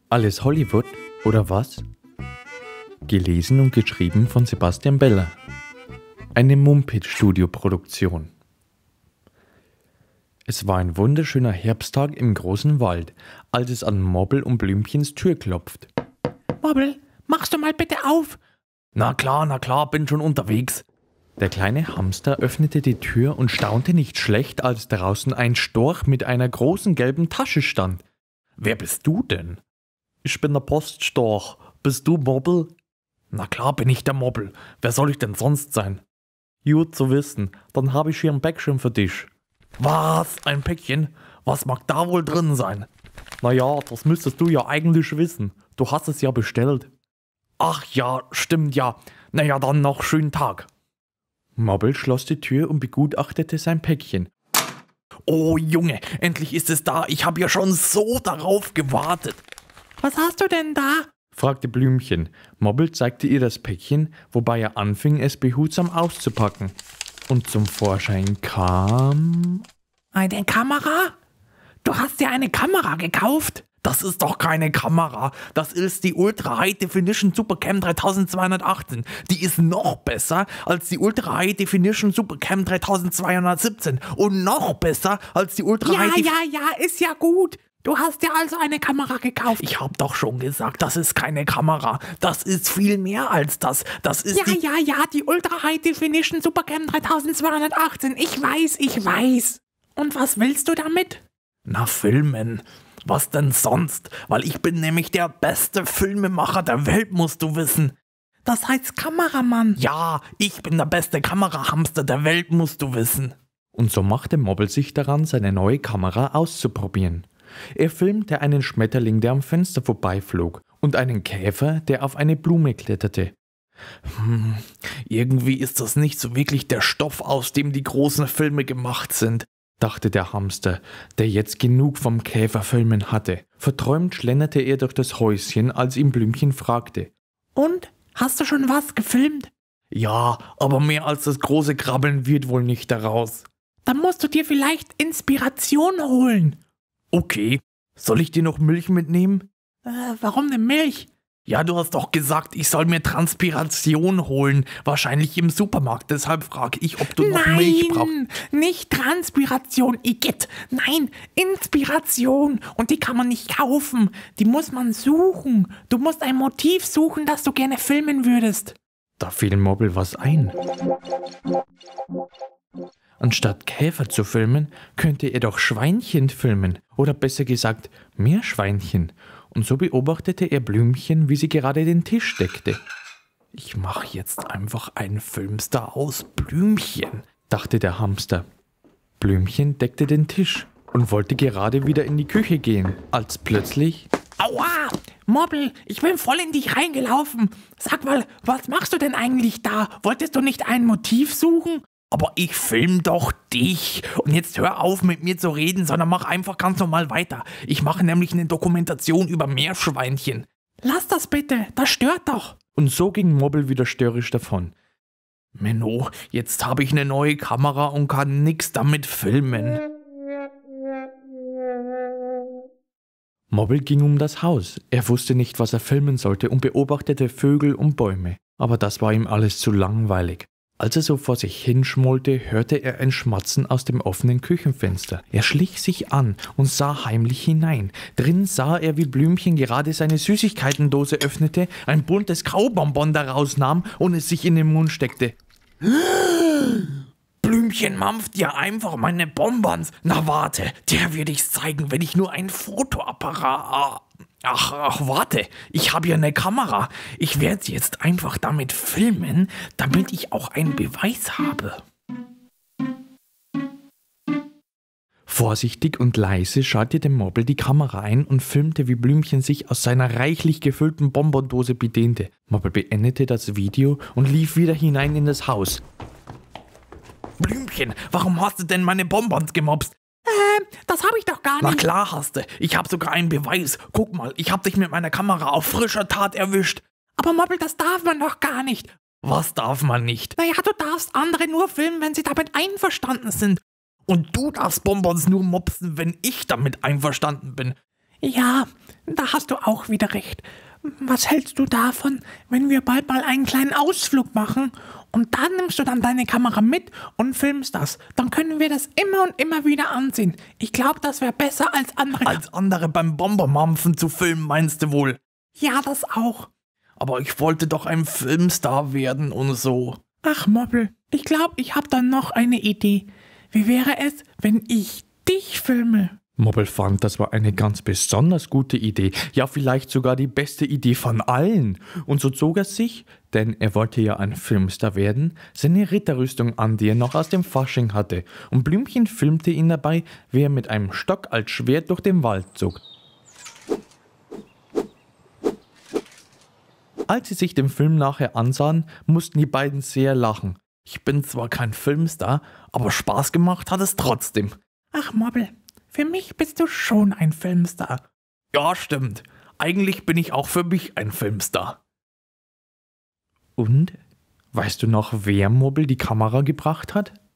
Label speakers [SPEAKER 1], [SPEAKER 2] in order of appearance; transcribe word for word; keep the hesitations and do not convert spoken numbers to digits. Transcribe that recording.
[SPEAKER 1] Alles Hollywood, oder was? Gelesen und geschrieben von Sebastian Beller. Eine Mumpitz-Studio-Produktion. Es war ein wunderschöner Herbsttag im großen Wald, als es an Mobbel und Blümchens Tür klopft.
[SPEAKER 2] Mobbel, machst du mal bitte auf?
[SPEAKER 1] Na klar, na klar, bin schon unterwegs. Der kleine Hamster öffnete die Tür und staunte nicht schlecht, als draußen ein Storch mit einer großen gelben Tasche stand. Wer bist du denn? Ich bin der Poststorch. Bist du Mobbel? Na klar bin ich der Mobbel. Wer soll ich denn sonst sein? Gut zu wissen, dann habe ich hier ein Päckchen für dich. Was? Ein Päckchen? Was mag da wohl drin sein? Naja, das müsstest du ja eigentlich wissen. Du hast es ja bestellt. Ach ja, stimmt ja. Naja, dann noch schönen Tag. Mobbel schloss die Tür und begutachtete sein Päckchen. Oh Junge, endlich ist es da. Ich habe ja schon so darauf gewartet.
[SPEAKER 2] Was hast du denn da?
[SPEAKER 1] Fragte Blümchen. Mobbel zeigte ihr das Päckchen, wobei er anfing, es behutsam auszupacken. Und zum Vorschein kam...
[SPEAKER 2] Eine Kamera? Du hast dir eine Kamera gekauft?
[SPEAKER 1] Das ist doch keine Kamera. Das ist die Ultra High Definition Supercam dreitausendzweihundertachtzehn. Die ist noch besser als die Ultra High Definition Supercam dreitausendzweihundertsiebzehn. Und noch besser als die Ultra
[SPEAKER 2] Ja,
[SPEAKER 1] High Definition...
[SPEAKER 2] ja, ja, ist ja gut. Du hast dir also eine Kamera gekauft.
[SPEAKER 1] Ich hab doch schon gesagt, das ist keine Kamera. Das ist viel mehr als das. Das ist
[SPEAKER 2] Ja,
[SPEAKER 1] die...
[SPEAKER 2] ja, ja, die Ultra High Definition Supercam dreitausendzweihundertachtzehn. Ich weiß, ich weiß. Und was willst du damit?
[SPEAKER 1] Na, filmen. Was denn sonst? Weil ich bin nämlich der beste Filmemacher der Welt, musst du wissen.
[SPEAKER 2] Das heißt Kameramann.
[SPEAKER 1] Ja, ich bin der beste Kamerahamster der Welt, musst du wissen. Und so machte Mobbel sich daran, seine neue Kamera auszuprobieren. Er filmte einen Schmetterling, der am Fenster vorbeiflog, und einen Käfer, der auf eine Blume kletterte. Hm, irgendwie ist das nicht so wirklich der Stoff, aus dem die großen Filme gemacht sind, dachte der Hamster, der jetzt genug vom Käferfilmen hatte. Verträumt schlenderte er durch das Häuschen, als ihm Blümchen fragte.
[SPEAKER 2] Und? Hast du schon was gefilmt?
[SPEAKER 1] Ja, aber mehr als das große Krabbeln wird wohl nicht daraus.
[SPEAKER 2] Dann musst du dir vielleicht Inspiration holen.
[SPEAKER 1] Okay, soll ich dir noch Milch mitnehmen?
[SPEAKER 2] Äh, warum denn Milch?
[SPEAKER 1] Ja, du hast doch gesagt, ich soll mir Transpiration holen. Wahrscheinlich im Supermarkt. Deshalb frage ich, ob du noch
[SPEAKER 2] Nein,
[SPEAKER 1] Milch brauchst.
[SPEAKER 2] Nicht Transpiration, Igitt. Nein, Inspiration. Und die kann man nicht kaufen. Die muss man suchen. Du musst ein Motiv suchen, das du gerne filmen würdest.
[SPEAKER 1] Da fiel Mobbel was ein. Anstatt Käfer zu filmen, könnte er doch Schweinchen filmen. Oder besser gesagt, Meerschweinchen. Und so beobachtete er Blümchen, wie sie gerade den Tisch deckte. Ich mache jetzt einfach einen Filmstar aus Blümchen, dachte der Hamster. Blümchen deckte den Tisch und wollte gerade wieder in die Küche gehen, als plötzlich...
[SPEAKER 2] Aua! Mobbel, ich bin voll in dich reingelaufen. Sag mal, was machst du denn eigentlich da? Wolltest du nicht ein Motiv suchen?
[SPEAKER 1] Aber ich film doch dich. Und jetzt hör auf mit mir zu reden, sondern mach einfach ganz normal weiter. Ich mache nämlich eine Dokumentation über Meerschweinchen.
[SPEAKER 2] Lass das bitte, das stört doch.
[SPEAKER 1] Und so ging Mobbel wieder störrisch davon. Menno, jetzt habe ich eine neue Kamera und kann nix damit filmen. Mobbel ging um das Haus. Er wusste nicht, was er filmen sollte und beobachtete Vögel und Bäume. Aber das war ihm alles zu langweilig. Als er so vor sich hinschmollte, hörte er ein Schmatzen aus dem offenen Küchenfenster. Er schlich sich an und sah heimlich hinein. Drin sah er, wie Blümchen gerade seine Süßigkeitendose öffnete, ein buntes Kaubonbon daraus nahm und es sich in den Mund steckte. Blümchen mampft ja einfach meine Bonbons. Na warte, der wird ich's zeigen, wenn ich nur ein Fotoapparat... Ach, ach, warte, ich habe ja eine Kamera. Ich werde jetzt einfach damit filmen, damit ich auch einen Beweis habe. Vorsichtig und leise schaltete Mobbel die Kamera ein und filmte, wie Blümchen sich aus seiner reichlich gefüllten Bonbondose bediente. Mobbel beendete das Video und lief wieder hinein in das Haus. Blümchen, warum hast du denn meine Bonbons gemobst?
[SPEAKER 2] Ähm, das habe ich doch gar nicht.
[SPEAKER 1] Na klar hast du. Ich habe sogar einen Beweis. Guck mal, ich habe dich mit meiner Kamera auf frischer Tat erwischt.
[SPEAKER 2] Aber Mobbel, das darf man doch gar nicht.
[SPEAKER 1] Was darf man nicht?
[SPEAKER 2] Naja, du darfst andere nur filmen, wenn sie damit einverstanden sind.
[SPEAKER 1] Und du darfst Bonbons nur mopsen, wenn ich damit einverstanden bin.
[SPEAKER 2] Ja, da hast du auch wieder recht. Was hältst du davon, wenn wir bald mal einen kleinen Ausflug machen und dann nimmst du dann deine Kamera mit und filmst das? Dann können wir das immer und immer wieder ansehen. Ich glaube, das wäre besser als andere.
[SPEAKER 1] Als andere beim Bombermampfen zu filmen, meinst du wohl?
[SPEAKER 2] Ja, das auch.
[SPEAKER 1] Aber ich wollte doch ein Filmstar werden und so.
[SPEAKER 2] Ach, Moppel, ich glaube, ich habe dann noch eine Idee. Wie wäre es, wenn ich dich filme?
[SPEAKER 1] Moppel fand, das war eine ganz besonders gute Idee, ja vielleicht sogar die beste Idee von allen. Und so zog er sich, denn er wollte ja ein Filmstar werden, seine Ritterrüstung an, die er noch aus dem Fasching hatte. Und Blümchen filmte ihn dabei, wie er mit einem Stock als Schwert durch den Wald zog. Als sie sich den Film nachher ansahen, mussten die beiden sehr lachen. Ich bin zwar kein Filmstar, aber Spaß gemacht hat es trotzdem.
[SPEAKER 2] Ach, Moppel, für mich bist du schon ein Filmstar.
[SPEAKER 1] Ja, stimmt. Eigentlich bin ich auch für mich ein Filmstar. Und? Weißt du noch, wer Moppel die Kamera gebracht hat?